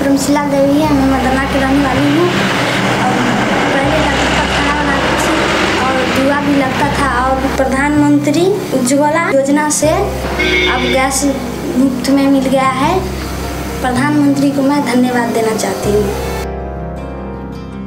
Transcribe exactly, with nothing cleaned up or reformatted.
परमशिला देवी है, मैं मदना की रहने वाली हूँ। और पहले लगता था खाना बनाती थी और धुआं भी लगता था। और प्रधानमंत्री उज्ज्वला योजना से अब गैस मुफ्त में मिल गया है। प्रधानमंत्री को मैं धन्यवाद देना चाहती हूँ।